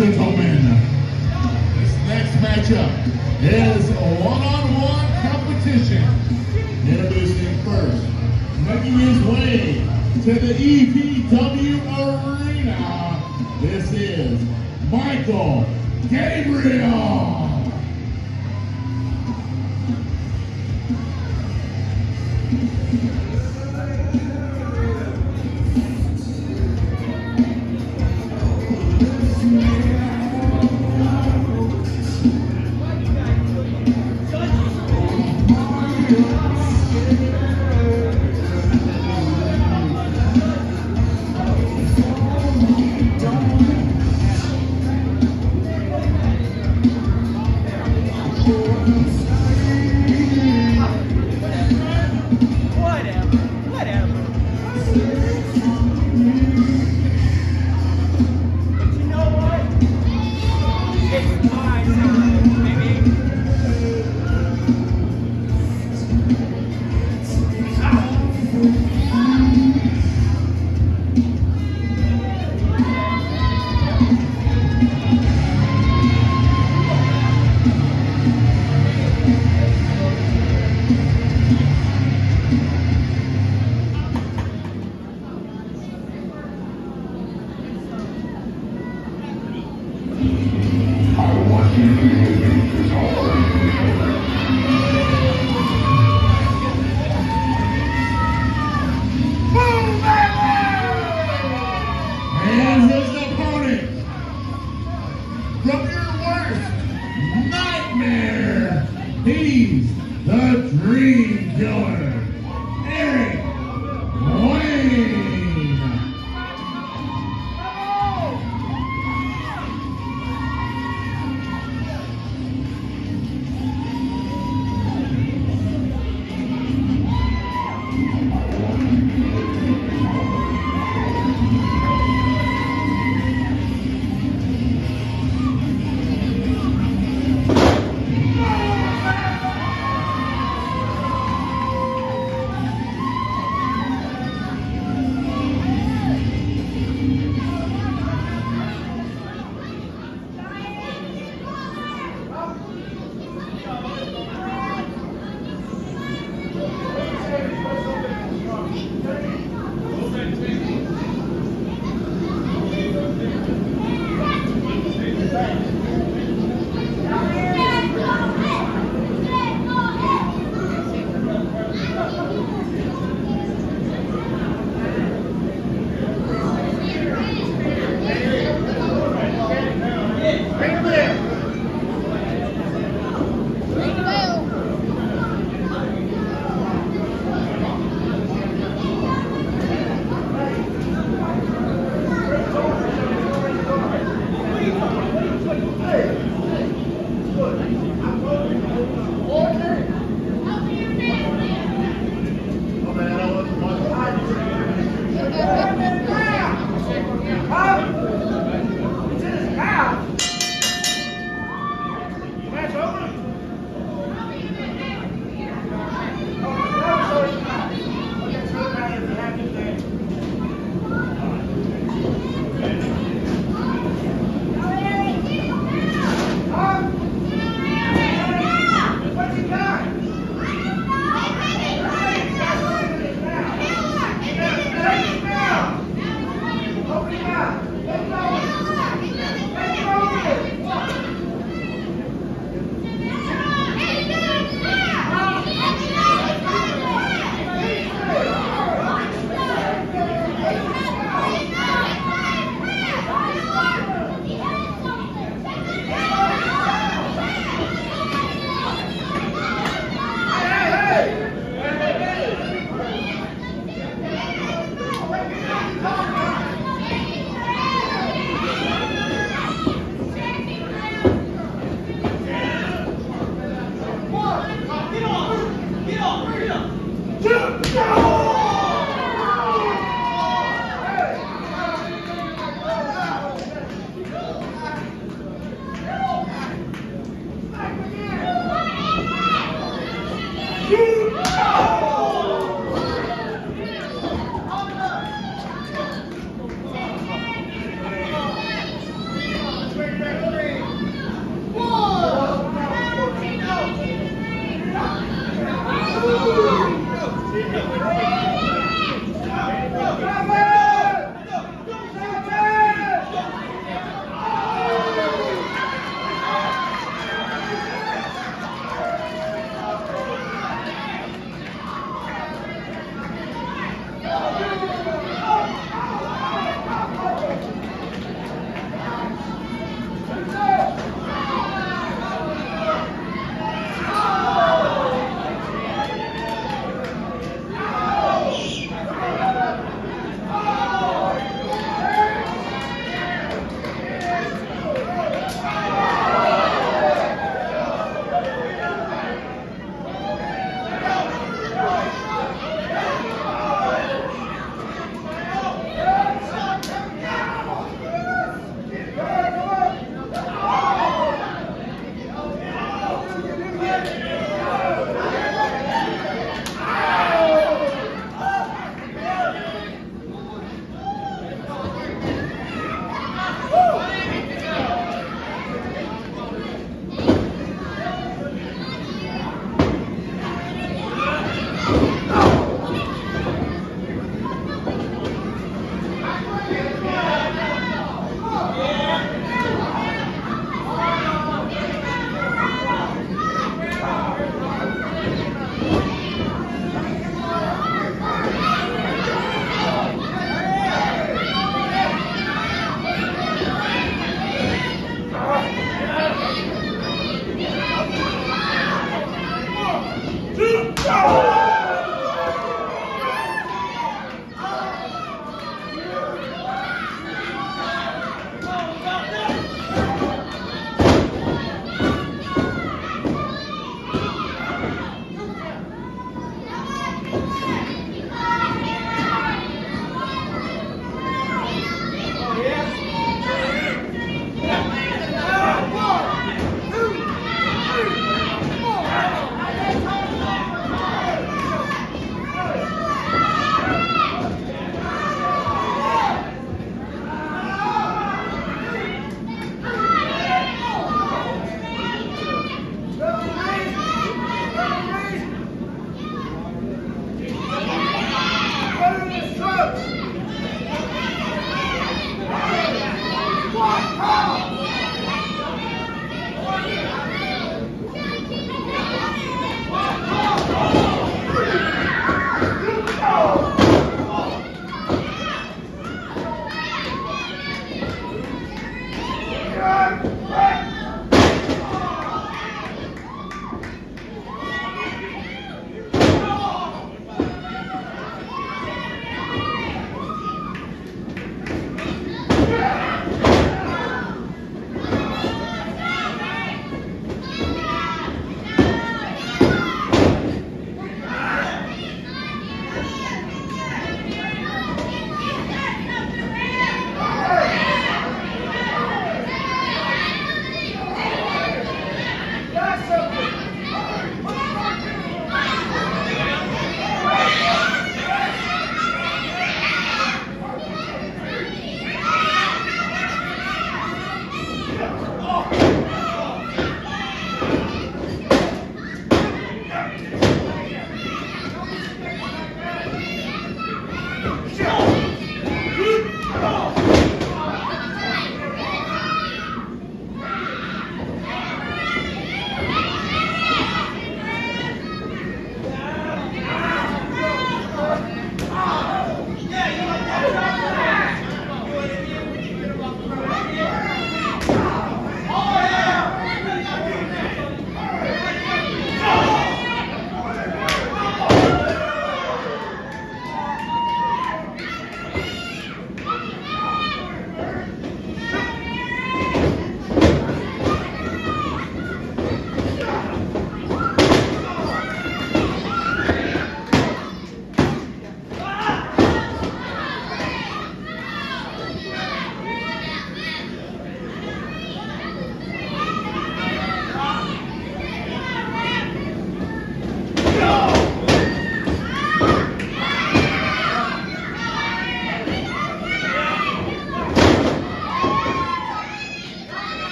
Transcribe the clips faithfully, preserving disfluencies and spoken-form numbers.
gentlemen, this next matchup is a one-on-one competition. Introducing first, making his way to the E P W Arena, this is Michael Gabriel. He's the Dream Killer, Eric Wayne.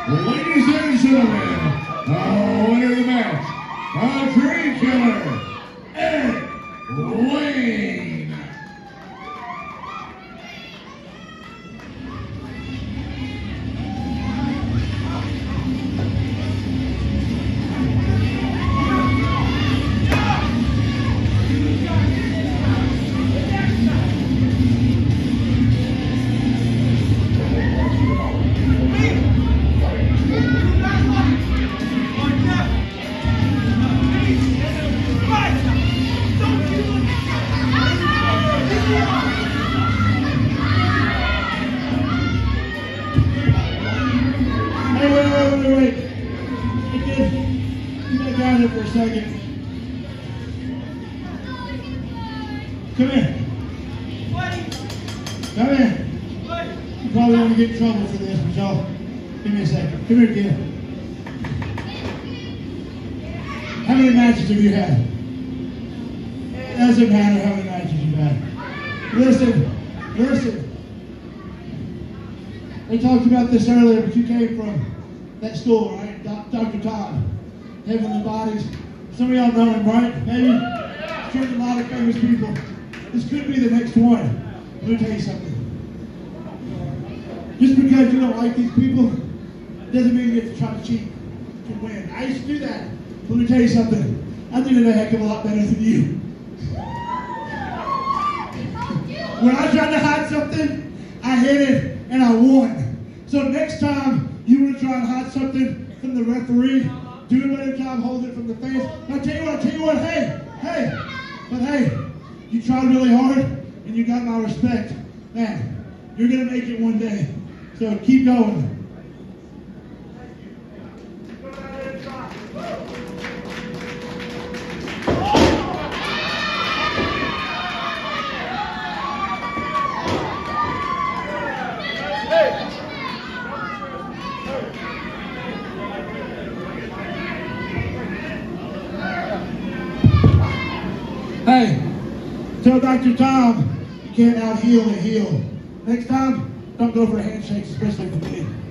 Ladies and gentlemen, the winner of the match, a Dream Killer, Eric Wayne. Hey, wait, wait, wait, wait. Hey, kid, you back down here for a second. Come here. Come here. You probably want to get in trouble for this, but y'all, give me a second. Come here, kid. How many matches have you had? It doesn't matter how many matches you've had. Listen, listen. They talked about this earlier, but you came from that school, right? Doctor Todd, Heavenly Bodies. Some of y'all know him, right? Maybe. Trained a lot of famous people. This could be the next one. Let me tell you something. Just because you don't like these people doesn't mean you have to try to cheat to win. I used to do that. Let me tell you something. I did it a heck of a lot better than you. When I tried to hide something, I hid it and I won. So next time you want to try and hide something from the referee, do a better job holding it from the fans. I'll tell you what, I'll tell you what, hey, hey, but hey, you tried really hard and you got my respect. Man, you're going to make it one day. So keep going. Hey, tell Doctor Tom you can't out-heal a heel. Next time, don't go for handshakes, especially with me.